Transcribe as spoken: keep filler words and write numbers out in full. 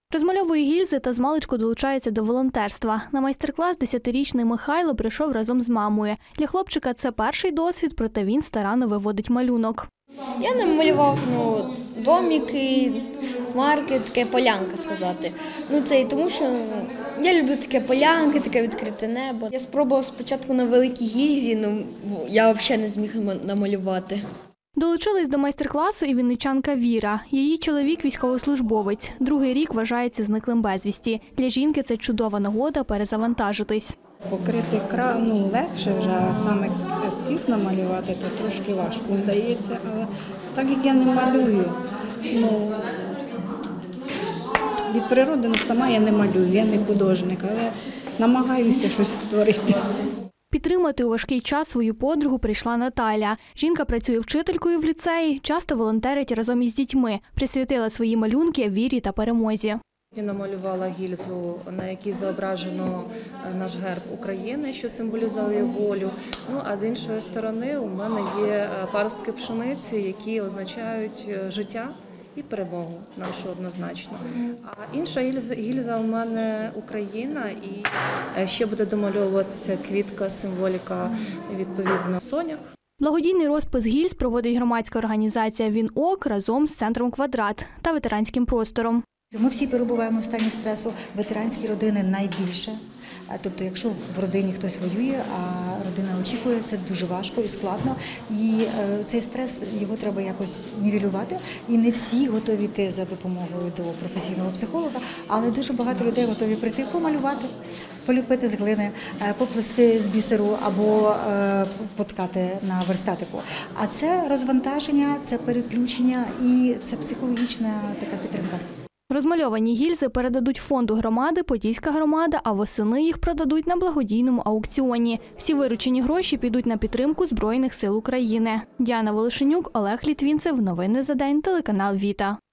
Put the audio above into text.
Розмальовує гільзи та змалечку долучається до волонтерства. На майстер-клас десятирічний Михайло прийшов разом з мамою. Для хлопчика це перший досвід, проте він старанно виводить малюнок. Я намалював ну, домики, марки, таке полянка сказати. Ну, це і тому, що я люблю таке полянки, таке відкрите небо. Я спробував спочатку на великій гільзі, але я взагалі не зміг намалювати. Долучилась до майстер-класу і вінничанка Віра. Її чоловік – військовослужбовець. Другий рік вважається зниклим безвісті. Для жінки це чудова нагода перезавантажитись. Покрити кран ну, легше вже, а саме ескіз намалювати то трошки важко, здається. Але так як я не малюю, ну, від природи сама я не малюю, я не художник, але намагаюся щось створити. Підтримати у важкий час свою подругу прийшла Наталя. Жінка працює вчителькою в ліцеї, часто волонтерить разом із дітьми. Присвятила свої малюнки вірі та перемозі. Я намалювала гільзу, на якій зображено наш герб України, що символізує волю. Ну, а з іншої сторони у мене є паростки пшениці, які означають життя і перемогу нашу однозначно. А інша гільза, гільза у мене Україна, і ще буде домальовуватися квітка, символіка, відповідно, сонях. Благодійний розпис гільз проводить громадська організація «Він-Ок» разом з центром «Квадрат» та ветеранським простором. Ми всі перебуваємо в стані стресу, ветеранські родини найбільше. Тобто, якщо в родині хтось воює, а родина очікує, це дуже важко і складно. І цей стрес, його треба якось нівелювати. І не всі готові йти за допомогою до професійного психолога, але дуже багато людей готові прийти помалювати, поліпити з глини, поплести з бісеру або поткати на верстатику. А це розвантаження, це переключення і це психологічна така підтримка. Розмальовані гільзи передадуть фонду громади «Подільська громада», а восени їх продадуть на благодійному аукціоні. Всі виручені гроші підуть на підтримку Збройних сил України. Діана Волошенюк, Олег Літвінцев. Новини за день. Телеканал «Віта».